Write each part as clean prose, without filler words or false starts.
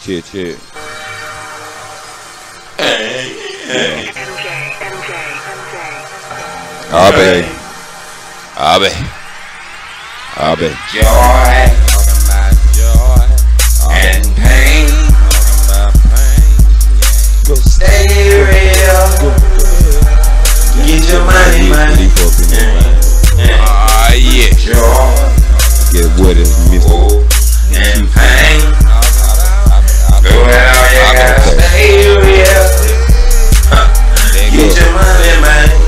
Check. Abe. Joy and pain. Stay real. Get your money, man. Yeah. Joy Get what is Mr. and pain. Well, you gotta stay real. Get your money, man.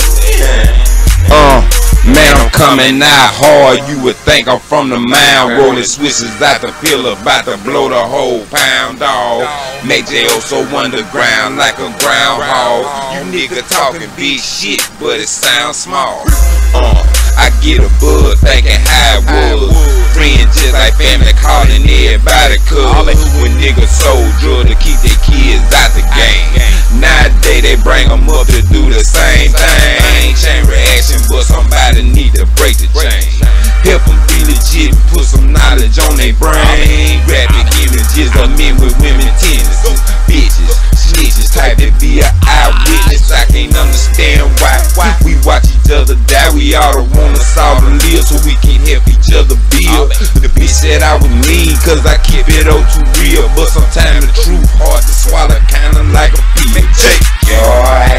Man, I'm coming out hard, you would think I'm from the mound. Rolling switches out the pillar, about to blow the whole pound dog. Make J.O. so underground like a groundhog. You nigga talking big shit, but it sounds small. I get a bud thinking how it was. Friends just like family, calling everybody cuz. When niggas sold drugs to keep their kids out the game. Nowadays they bring them up to do the same thing. Chain reaction, but somebody need to break the chain. Help them be legit and put some knowledge on their brain. Rapid images of men with women tendencies. Bitches, snitches, type to be an eyewitness. I can't understand why we watch each other die. We oughta wanna solve the live so we can help each other build. The bitch said I was mean cause I keep it all too real. But sometimes the truth hard to swallow, kinda like a pill. Joy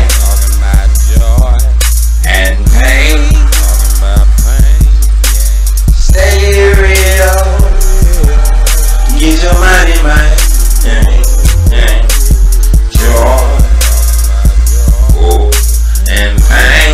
and pain. Stay real. Get your money, man. Joy and pain.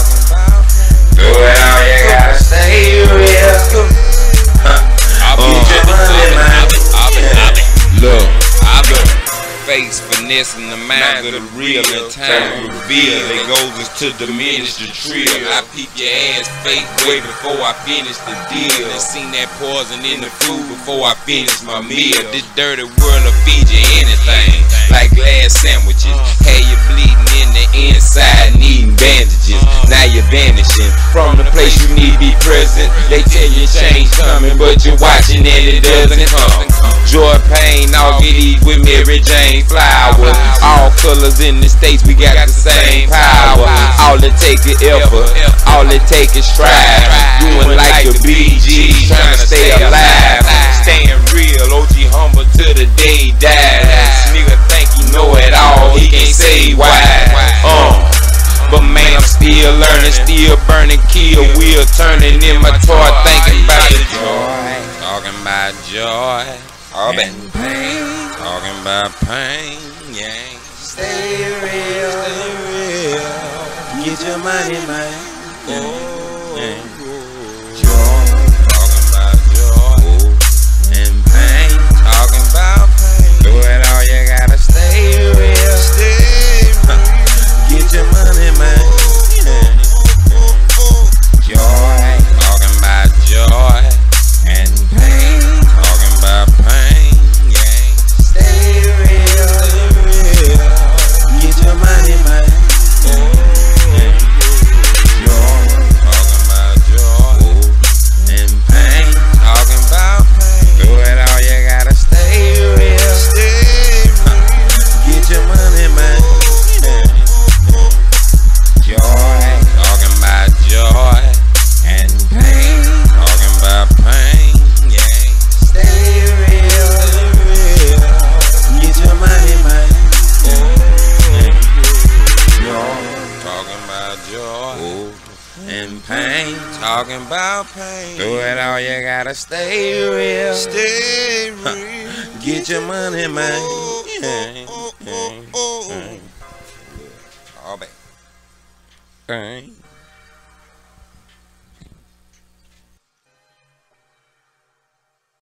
Well, you gotta stay real. Get your money, man. Look, face finessing the mouth of the real and time reveal. It goes to diminish the trill. I peep your ass fake way before I finish the deal. And seen that poison in the food before I finish my meal. This dirty world will feed you anything, like glass sandwiches. Had you bleeding in the inside, needing bandages. Now you're vanishing from the place you need to be present. They tell you change coming, but you're watching and it doesn't come. Joy, pain, all get eat with Mary Jane flowers. All colors in the states, we got the same power. All it take is effort, all it take is strive. Doing like the BG, trying to stay alive. Staying real, OG humble till the day he dies. This nigga think he know it all, he can't say why. But man, I'm still learning, still burning, kill wheel turning in my toy, thinking about the joy. Talking about joy and pain. Talking about pain, yeah. Stay real. Get your money, man. Joy. Talking about joy And pain. talking about pain. Do it all, you gotta stay real. Get your money, man. Joy Talking about joy and pain. talking about pain, yeah. Stay real. Get your money, man. Joy Talking about joy and pain. talking about pain. Do it all, you gotta stay real. Get your money, man. Joy Talking about joy and pain. talking about pain, yeah. Stay real. Get your money, man. Joy Talking about joy and pain. talking about pain. Do it all, you gotta stay real. Stay real. Get your money, man. All back. Pain.